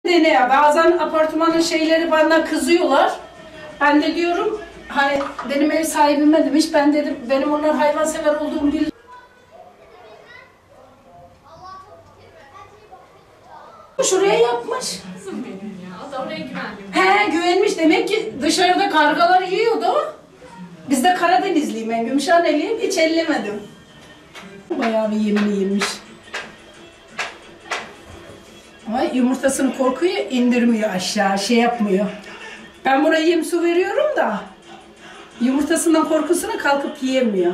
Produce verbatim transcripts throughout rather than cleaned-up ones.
Ne ya, bazen apartmanın şeyleri bana kızıyorlar. Ben de diyorum, hani benim ev sahibime demiş, ben dedim benim onlar hayvansever olduğumu bil. Şuraya yapmış. Kızım benim ya, o da oraya güvenmiyor. He, güvenmiş demek ki dışarıda kargalar yiyordu. Biz de Karadenizliyim, ben Gümüşhaneliyim, hiç ellemedim. Bayağı bir yemini yemiş. Ama yumurtasını korkuyor, indirmiyor aşağı, şey yapmıyor. Ben buraya yem su veriyorum da yumurtasından korkusuna kalkıp yiyemiyor.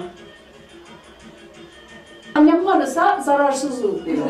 Annem varsa zararsız oluyor.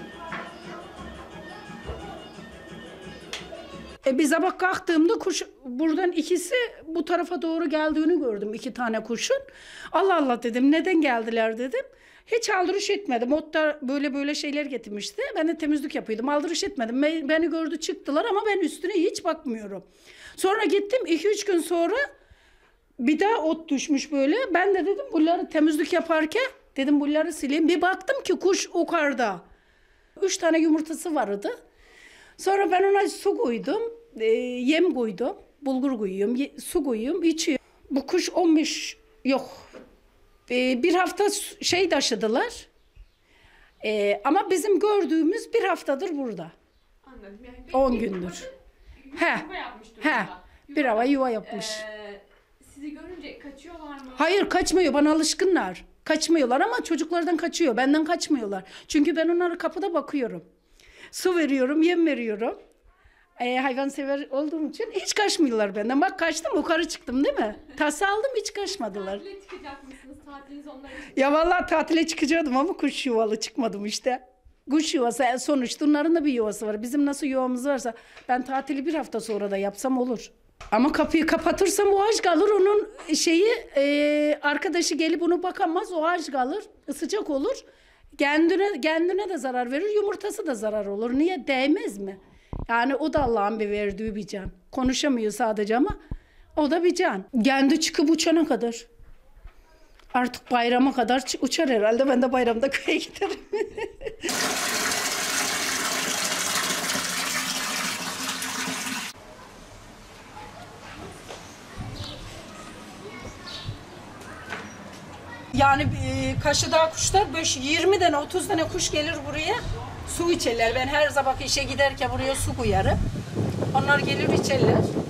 E bir sabah kalktığımda kuş buradan ikisi bu tarafa doğru geldiğini gördüm, iki tane kuşun. Allah Allah dedim, neden geldiler dedim. Hiç aldırış etmedim. Otta böyle böyle şeyler getirmişti. Ben de temizlik yapıyordum. Aldırış etmedim. Beni gördü çıktılar ama ben üstüne hiç bakmıyorum. Sonra gittim iki üç gün sonra bir daha ot düşmüş böyle. Ben de dedim bunları temizlik yaparken dedim bunları sileyim. Bir baktım ki kuş yukarıda. Üç tane yumurtası vardı. Sonra ben ona su koydum. E, yem koydum. Bulgur koyuyorum. Ye, su koyuyorum. İçiyor. Bu kuş on beş yok. E, bir hafta şey taşıdılar. E, ama bizim gördüğümüz bir haftadır burada. Anladım. Yani on gündür. He. Yuva yapmış He. durumda. Bir hava yuva yapmış. Ee, sizi görünce kaçıyorlar mı? Hayır, kaçmıyor. Bana alışkınlar. Kaçmıyorlar ama çocuklardan kaçıyor. Benden kaçmıyorlar. Çünkü ben onlara kapıda bakıyorum. Su veriyorum, yem veriyorum. E, hayvansever olduğum için hiç kaçmıyorlar benden. Bak kaçtım, yukarı çıktım değil mi? Tası aldım, hiç kaçmadılar. Tatile çıkacak mısınız? Tatiliniz onlar için. Ya vallahi tatile çıkacaktım ama kuş yuvalı çıkmadım işte. Kuş yuvası sonuçta onların da bir yuvası var. Bizim nasıl yuvamız varsa ben tatili bir hafta sonra da yapsam olur. Ama kapıyı kapatırsam o ağaç kalır. Onun şeyi e, arkadaşı gelip onu bakamaz. O ağaç kalır. Sıcak olur. Kendine, kendine de zarar verir. Yumurtası da zarar olur. Niye? Değmez mi? Yani o da Allah'ın bir verdiği bir can. Konuşamıyor sadece ama o da bir can. Kendi çıkıp uçana kadar. Artık bayrama kadar uçar herhalde. Ben de bayramda köye giderim. Yani e, Kaşıdağ kuşlar böyle yirmi tane otuz tane kuş gelir buraya. Su içerler. Ben her sabah işe giderken buraya su koyarım. Onlar gelir içerler.